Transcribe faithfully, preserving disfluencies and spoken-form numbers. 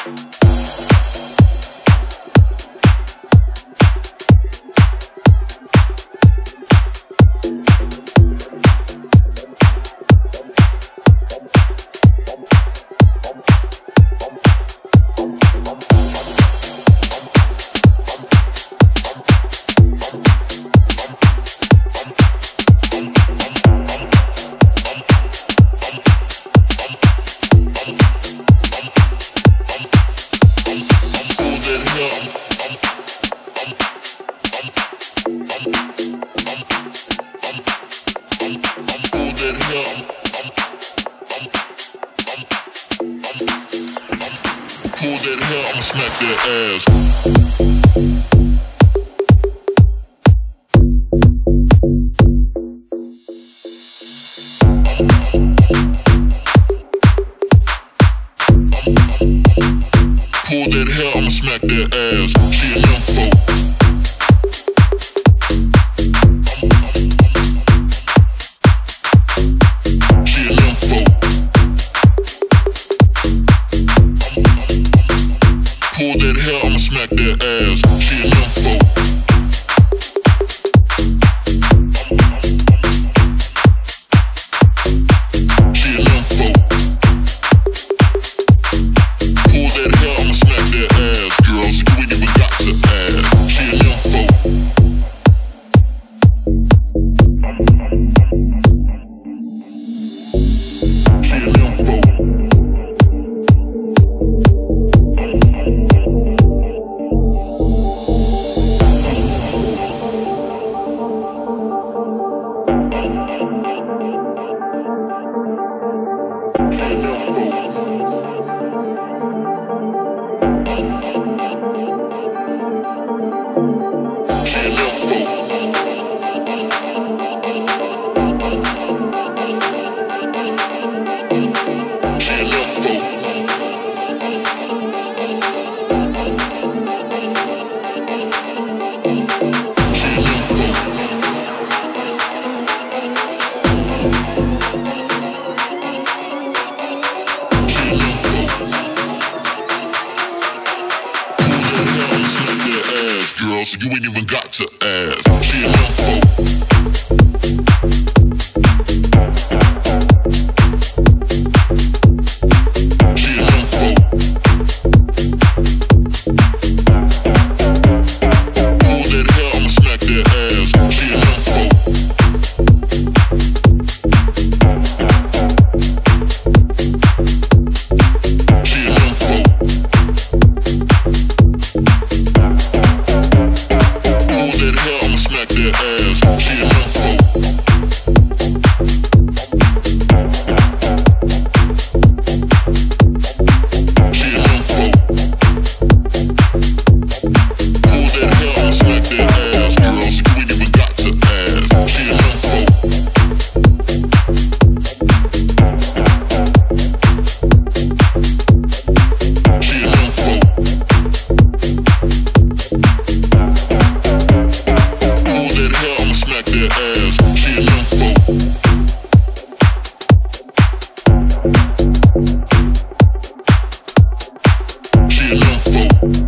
Pull that hair, I'ma smack that ass. Pull that hair, I'ma smack that ass. She a nympho. She a nympho. Pull that hair, I'ma smack that ass. She a nympho. She a nympho. Pull that hair, I'ma smack that ass. Girls, you ain't even got to ask. She a nympho. She a nympho. Girl, so you ain't even got to ask. She a nympho. She a nympho. Pull that hair, I'ma smack that ass. She a nympho. She a nympho. I'ma smack that ass. She a nympho. She a nympho. Pull that hair, I'ma smack that ass. Girls, you ain't even got to ask. She a nympho. She a nympho. Smack that ass, she a nympho. She a nympho.